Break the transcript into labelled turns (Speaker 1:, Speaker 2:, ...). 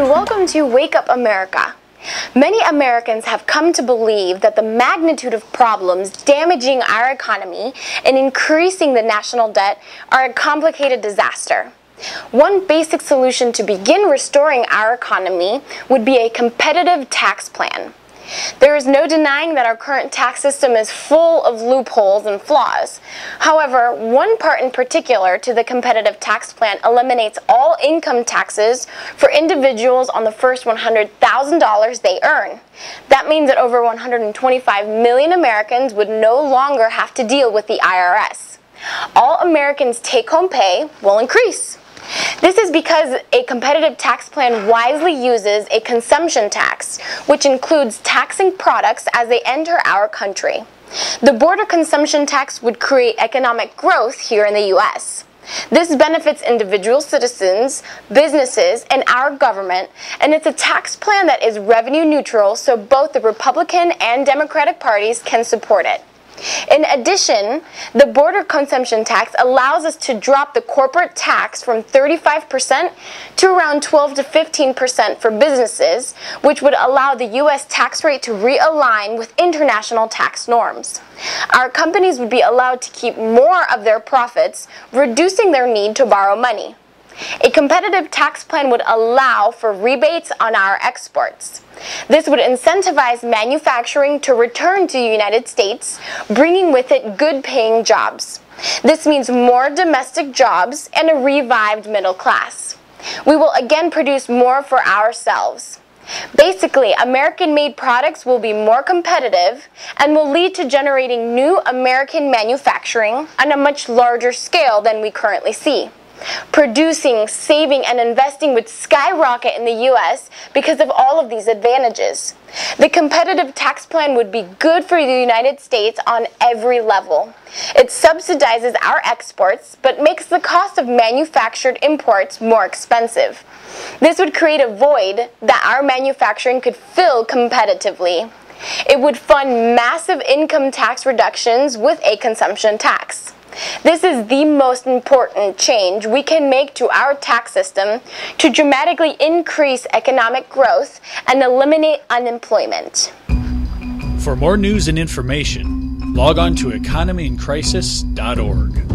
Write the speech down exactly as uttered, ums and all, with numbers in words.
Speaker 1: and welcome to Wake Up America. Many Americans have come to believe that the magnitude of problems damaging our economy and increasing the national debt are a complicated disaster. One basic solution to begin restoring our economy would be a competitive tax plan. There is no denying that our current tax system is full of loopholes and flaws. However, one part in particular to the competitive tax plan eliminates all income taxes for individuals on the first one hundred thousand dollars they earn. That means that over one hundred twenty-five million Americans would no longer have to deal with the I R S. All Americans' take-home pay will increase. This is because a competitive tax plan wisely uses a consumption tax, which includes taxing products as they enter our country. The border consumption tax would create economic growth here in the U S. This benefits individual citizens, businesses, and our government, and it's a tax plan that is revenue neutral so both the Republican and Democratic parties can support it. In addition, the border consumption tax allows us to drop the corporate tax from thirty-five percent to around twelve to fifteen percent for businesses, which would allow the U S tax rate to realign with international tax norms. Our companies would be allowed to keep more of their profits, reducing their need to borrow money. A competitive tax plan would allow for rebates on our exports. This would incentivize manufacturing to return to the United States, bringing with it good-paying jobs. This means more domestic jobs and a revived middle class. We will again produce more for ourselves. Basically, American-made products will be more competitive and will lead to generating new American manufacturing on a much larger scale than we currently see. Producing, saving, and investing would skyrocket in the U S because of all of these advantages. The competitive tax plan would be good for the United States on every level. It subsidizes our exports, but makes the cost of manufactured imports more expensive. This would create a void that our manufacturing could fill competitively. It would fund massive income tax reductions with a consumption tax. This is the most important change we can make to our tax system to dramatically increase economic growth and eliminate unemployment.
Speaker 2: For more news and information, log on to economy in crisis dot org.